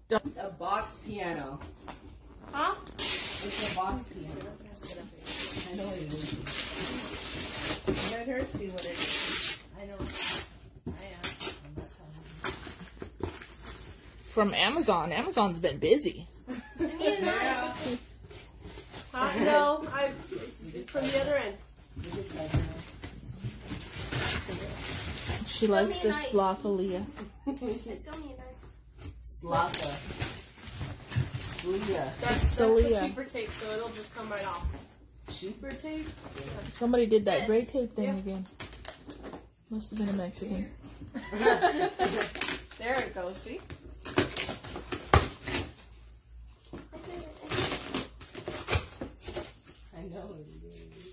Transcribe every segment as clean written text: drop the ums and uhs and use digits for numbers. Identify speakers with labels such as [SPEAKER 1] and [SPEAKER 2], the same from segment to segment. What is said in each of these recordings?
[SPEAKER 1] A box piano.
[SPEAKER 2] Huh?
[SPEAKER 1] It's a box piano. I know what it is.
[SPEAKER 2] Let her see what it is.
[SPEAKER 1] I know. I am. I'm not telling you.
[SPEAKER 3] From Amazon. Amazon's been busy.
[SPEAKER 2] Yeah. No, from the other end.
[SPEAKER 3] She likes this Slothalia.
[SPEAKER 4] I still need a knife.
[SPEAKER 1] Slotha. Leah.
[SPEAKER 2] That's the
[SPEAKER 3] Celia.
[SPEAKER 2] cheaper tape, so it'll just come right off.
[SPEAKER 1] Cheaper tape?
[SPEAKER 3] Somebody did that
[SPEAKER 4] Yes.
[SPEAKER 3] gray tape thing
[SPEAKER 2] Yeah.
[SPEAKER 3] again. Must have been a Mexican.
[SPEAKER 2] There it goes, see?
[SPEAKER 1] I know what it is.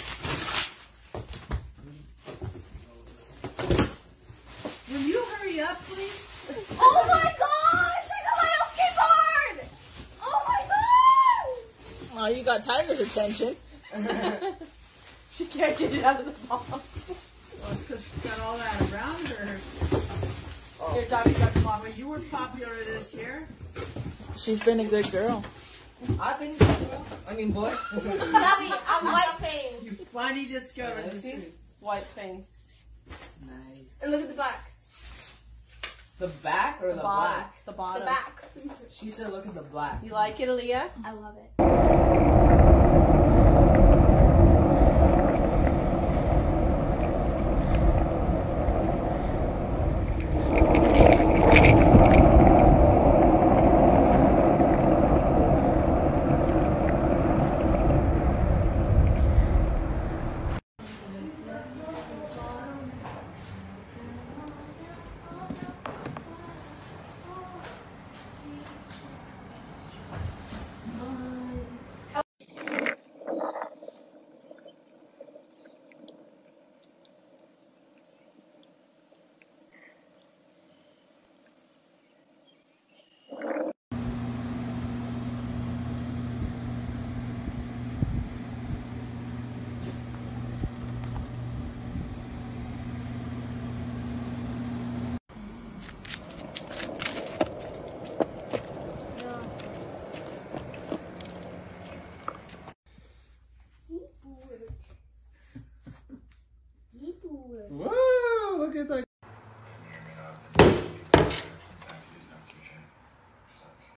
[SPEAKER 1] Will you hurry up, please?
[SPEAKER 4] Oh my gosh! I got my own skateboard! Oh my god!
[SPEAKER 3] Oh, you got Tiger's attention.
[SPEAKER 2] She can't get it out of the box.
[SPEAKER 5] Well, because she's got all that around her.
[SPEAKER 2] Here, Dobby, got the box.
[SPEAKER 5] When you were popular this year,
[SPEAKER 3] She's been a good girl.
[SPEAKER 1] I've been this girl. I mean, boy.
[SPEAKER 4] Dobby, I'm WhiteFang.
[SPEAKER 5] you finally discovered
[SPEAKER 1] Let's
[SPEAKER 5] the
[SPEAKER 1] see.
[SPEAKER 2] White thing.
[SPEAKER 1] Nice.
[SPEAKER 4] And look at the back.
[SPEAKER 1] The back or the black?
[SPEAKER 2] The
[SPEAKER 4] The
[SPEAKER 2] bottom.
[SPEAKER 4] back.
[SPEAKER 1] She said look at the black.
[SPEAKER 2] You like it, Aaliyah?
[SPEAKER 4] I love it.